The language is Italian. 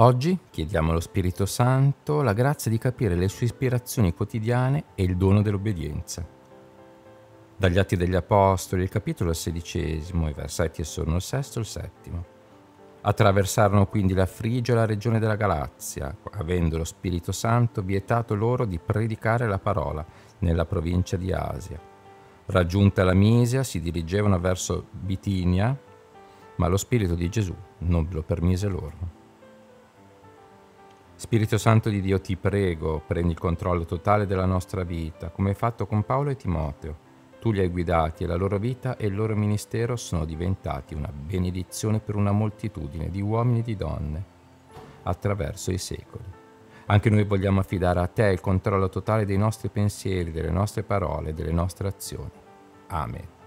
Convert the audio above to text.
Oggi chiediamo allo Spirito Santo la grazia di capire le sue ispirazioni quotidiane e il dono dell'obbedienza. Dagli Atti degli Apostoli, il capitolo 16, i versetti sono il 6 e il 7. Attraversarono quindi la Frigia e la regione della Galazia, avendo lo Spirito Santo vietato loro di predicare la parola nella provincia di Asia. Raggiunta la Misia, si dirigevano verso Bitinia, ma lo Spirito di Gesù non lo permise loro. Spirito Santo di Dio, ti prego, prendi il controllo totale della nostra vita, come hai fatto con Paolo e Timoteo. Tu li hai guidati e la loro vita e il loro ministero sono diventati una benedizione per una moltitudine di uomini e di donne attraverso i secoli. Anche noi vogliamo affidare a te il controllo totale dei nostri pensieri, delle nostre parole e delle nostre azioni. Amen.